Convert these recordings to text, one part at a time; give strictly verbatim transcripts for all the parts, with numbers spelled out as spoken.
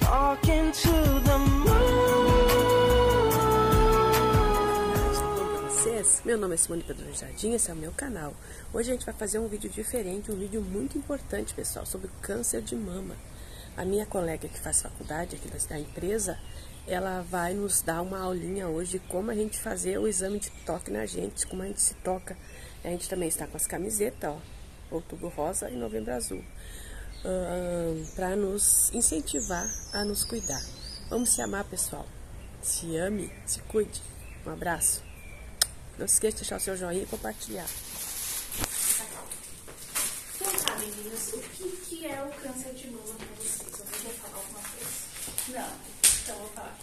talking to the moon. Meu nome é Simone Pedro Jardim, esse é o meu canal. Hoje a gente vai fazer um vídeo diferente, um vídeo muito importante, pessoal, sobre o câncer de mama. A minha colega que faz faculdade aqui da empresa, ela vai nos dar uma aulinha hoje de como a gente fazer o exame de toque na gente, como a gente se toca. A gente também está com as camisetas, ó, Outubro Rosa e Novembro Azul, uh, para nos incentivar a nos cuidar. Vamos se amar, pessoal. Se ame, se cuide. Um abraço. Não se esqueça de deixar o seu joinha e compartilhar. Então tá, meninas, o que, que é o câncer de mama para vocês? Alguém quer falar alguma coisa? Não, então vou falar.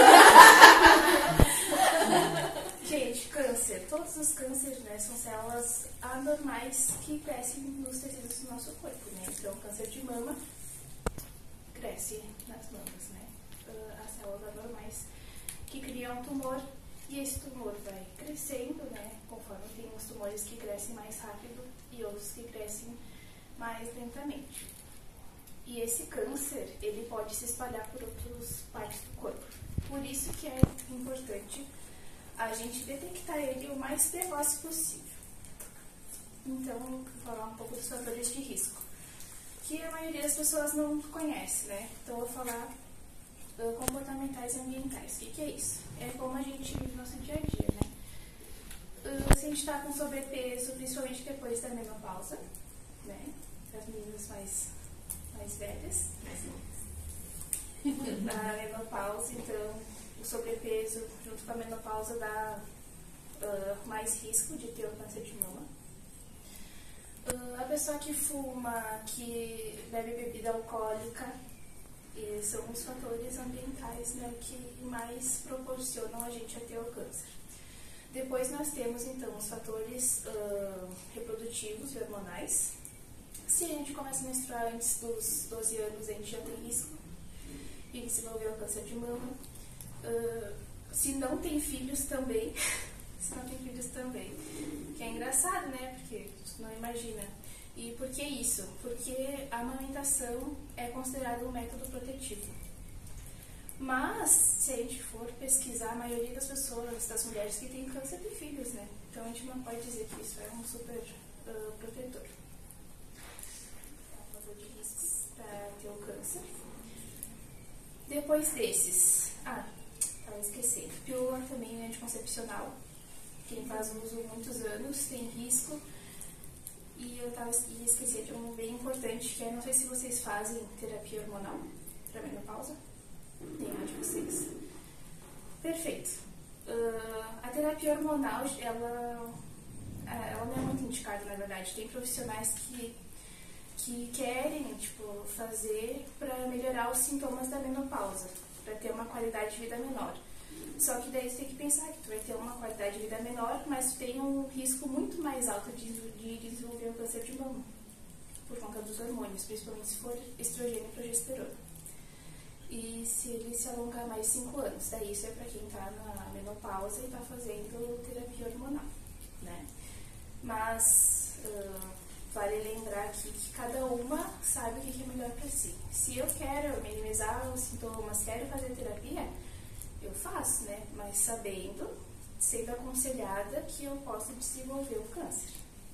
Gente, câncer, todos os cânceres, né, são células anormais que crescem nos tecidos do nosso corpo, né? Então, o câncer de mama cresce nas mamas, né? Uh, as células anormais que criam um tumor. E esse tumor vai crescendo, né, conforme tem uns tumores que crescem mais rápido e outros que crescem mais lentamente. E esse câncer, ele pode se espalhar por outras partes do corpo. Por isso que é importante a gente detectar ele o mais precoce possível. Então, vou falar um pouco dos fatores de risco, que a maioria das pessoas não conhece, né? Então, eu vou falar comportamentais e ambientais. O que, que é isso? É como a gente vive no nosso dia a dia, né? Uh, se a gente está com sobrepeso, principalmente depois da menopausa, né? As meninas mais, mais velhas. Na menopausa, então, o sobrepeso junto com a menopausa dá uh, mais risco de ter o câncer de mama. Uh, a pessoa que fuma, que bebe bebida alcoólica, e são os fatores ambientais, né, que mais proporcionam a gente a ter o câncer. Depois nós temos, então, os fatores uh, reprodutivos e hormonais. Se a gente começa a menstruar antes dos doze anos, a gente já tem risco de desenvolver o câncer de mama. Uh, se não tem filhos também, se não tem filhos também, que é engraçado, né, porque tu não imagina. E por que isso? Porque a amamentação é considerada um método protetivo. Mas, se a gente for pesquisar, a maioria das pessoas, das mulheres que têm câncer, têm filhos, né? Então a gente não pode dizer que isso é um super uh, protetor. É um fator de risco para ter o câncer. Depois desses, ah, estava esquecendo, pílula também é anticoncepcional. Quem faz uso há muitos anos tem risco. E eu tava, e esqueci de um bem importante, que é, não sei se vocês fazem terapia hormonal para menopausa. Nenhuma de vocês. Perfeito. Uh, a terapia hormonal, ela, ela não é muito indicada, na verdade. Tem profissionais que, que querem, tipo, fazer para melhorar os sintomas da menopausa, para ter uma qualidade de vida menor. Só que daí você tem que pensar que tu vai ter uma qualidade de vida menor, mas tu tem um risco muito mais alto de, de desenvolver o câncer de mama, por conta dos hormônios, principalmente se for estrogênio e progesterona. E se ele se alongar mais de cinco anos, daí isso é para quem está na menopausa e está fazendo terapia hormonal, né? Mas uh, vale lembrar aqui que cada uma sabe o que é melhor para si. Se eu quero minimizar os sintomas, quero fazer terapia, eu faço, né? Mas sabendo, sendo aconselhada que eu posso desenvolver o câncer.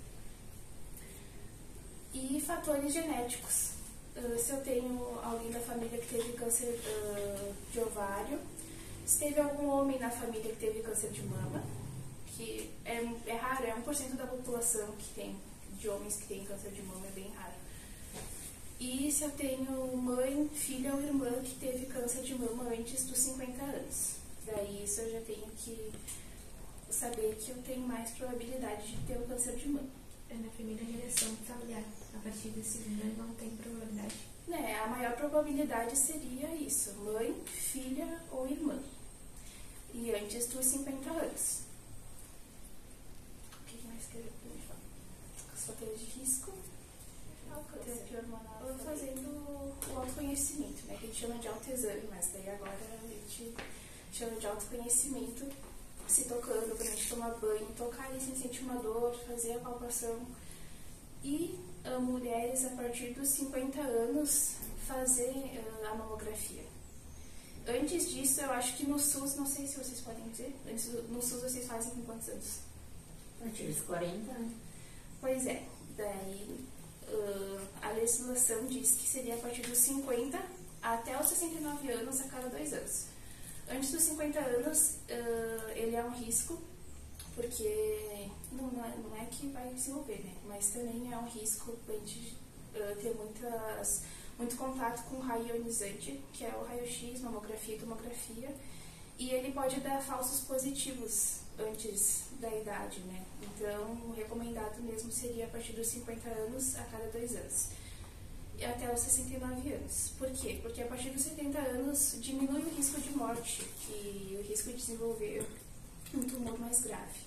E fatores genéticos. Uh, se eu tenho alguém da família que teve câncer uh, de ovário, se teve algum homem na família que teve câncer de mama, que é, é raro, é um por cento da população que tem, de homens que têm câncer de mama, é bem raro. E se eu tenho mãe, filha ou irmã que teve câncer de mama antes dos cinquenta anos. Daí isso eu já tenho que saber que eu tenho mais probabilidade de ter o câncer de mama. É na primeira geração familiar. A partir da segunda não tem probabilidade. Né, a maior probabilidade seria isso, mãe, filha ou irmã. E antes dos cinquenta anos. O que mais que eu ia falar? Os fatores de risco. Terapia hormonal, fazendo o autoconhecimento, né? Que a gente chama de autoexame, mas daí agora a gente chama de autoconhecimento, se tocando, quando a gente toma banho, tocar ali sem sentir uma dor, fazer a palpação. E uh, mulheres a partir dos cinquenta anos fazer uh, a mamografia. Antes disso, eu acho que no SUS, não sei se vocês podem dizer, antes do, no SUS vocês fazem com quantos anos? A partir dos quarenta, né? Pois é, daí uh, a legislação diz que seria a partir dos cinquenta até os sessenta e nove anos a cada dois anos. Antes dos cinquenta anos, uh, ele é um risco, porque não, não, é, não é que vai se mover, né? Mas também é um risco a gente uh, ter muitas, muito contato com raio ionizante, que é o raio-x, mamografia e tomografia, e ele pode dar falsos positivos antes da idade, né? Então, o recomendado mesmo seria a partir dos cinquenta anos a cada dois anos. E até os sessenta e nove anos. Por quê? Porque a partir dos setenta anos diminui o risco de morte e o risco de desenvolver um tumor mais grave.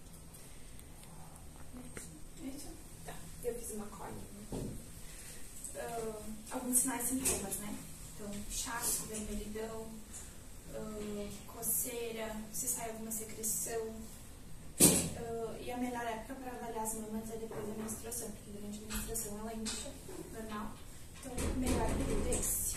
Isso? Tá, eu fiz uma colinha. Uh, alguns sinais e sintomas, né? Então, inchaço, vermelhidão, uh, coceira, se sai alguma secreção. Uh, e a melhor época para avaliar as mamas é depois da menstruação, porque durante a menstruação ela incha, normal. Então, o melhor período é esse.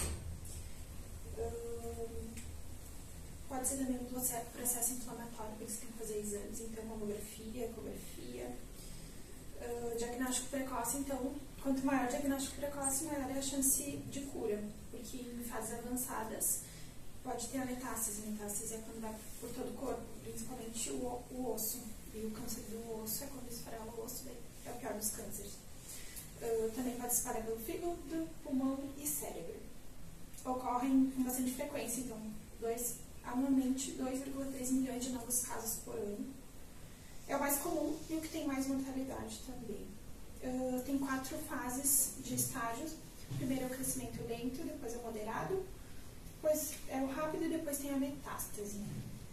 Uh, pode ser também um processo inflamatório, por isso tem que fazer exames, então mamografia, ecografia. Uh, diagnóstico precoce, então, quanto maior o diagnóstico precoce, maior é a chance de cura, porque em fases avançadas pode ter a metástase. A metástase é quando vai por todo o corpo, principalmente o, o osso. E o câncer do osso é quando esfarela o osso, daí é o pior dos cânceres. Uh, também pode se espalhar pelo fígado, pulmão e cérebro. Ocorrem com bastante frequência, então, dois, anualmente dois vírgula três milhões de novos casos por ano. É o mais comum e o que tem mais mortalidade também. Uh, tem quatro fases de estágios. Primeiro é o crescimento lento, depois é o moderado, depois é o rápido e depois tem a metástase.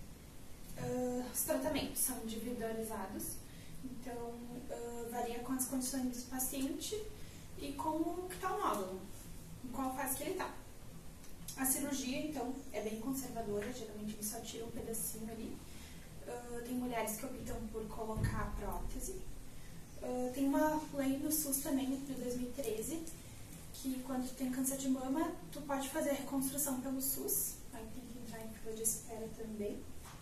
Uh, os tratamentos são individualizados, então uh, varia com as condições do paciente e como está o nódulo, em qual fase que ele está. A cirurgia, então, é bem conservadora, geralmente ele só tira um pedacinho ali. Uh, tem mulheres que optam por colocar a prótese. Uh, tem uma lei no SUS também, de dois mil e treze, que quando tu tem câncer de mama, tu pode fazer a reconstrução pelo SUS, aí tem que entrar em fila de espera também.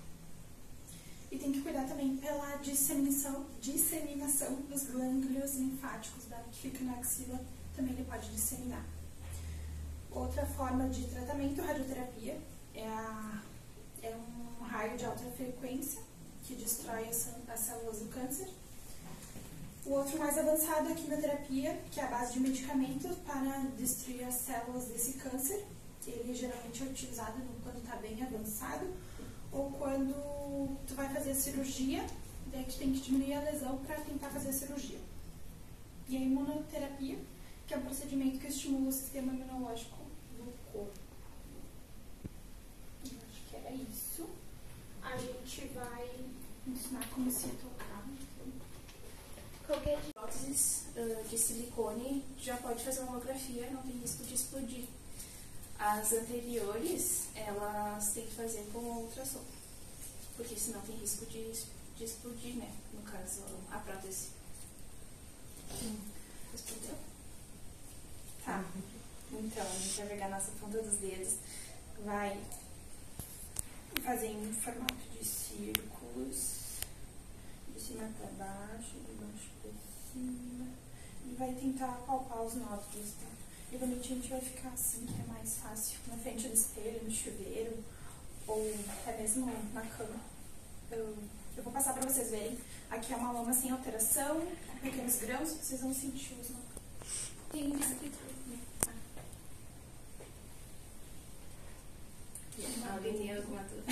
E tem que cuidar também pela disseminação, disseminação dos glândulos linfáticos, da, que fica na axila, também ele pode disseminar. Outra forma de tratamento, radioterapia, é, a, é um raio de alta frequência que destrói as, as células do câncer. O outro mais avançado é a quimioterapia, que é a base de medicamentos para destruir as células desse câncer. Ele geralmente é utilizado quando está bem avançado, ou quando tu vai fazer a cirurgia, daí tu tem que diminuir a lesão para tentar fazer a cirurgia. E a imunoterapia, que é um procedimento que estimula o sistema imunológico do corpo. Eu acho que era isso. A gente vai ensinar como se tocar. Qualquer próteses uh, de silicone já pode fazer mamografia, não tem risco de explodir. As anteriores, elas têm que fazer com ultrassom, porque senão tem risco de, de explodir, né? No caso, a prótese. Hum. Respondeu? Tá. Então, a gente vai pegar a nossa ponta dos dedos, vai fazer em formato de círculos, de cima para baixo, de baixo para cima, e vai tentar palpar os nódulos, tá? E normalmente a gente vai ficar assim, que é mais fácil, na frente do espelho, no chuveiro, ou até mesmo na cama. Eu, eu vou passar para vocês verem. Aqui é uma lama sem alteração, com pequenos grãos, vocês vão sentir os nódulos. Tem escrito aqui. Ah. Alguém tem alguma dúvida?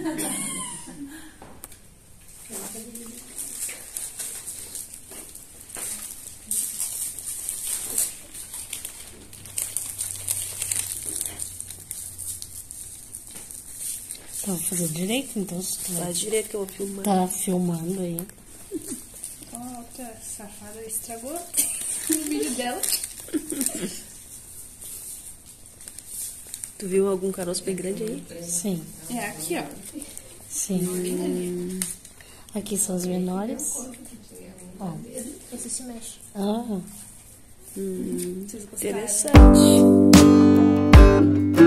Tá fazendo direito, então? Se tu Faz direito que eu vou filmar. tá filmando aí. Ó, a outra safada estragou o vídeo dela. Tu viu algum caroço bem grande aí? Sim, É aqui, ó. sim. Aqui são os menores. Ó. Esse se mexe. Ah, Hum, Vocês gostaram? interessante.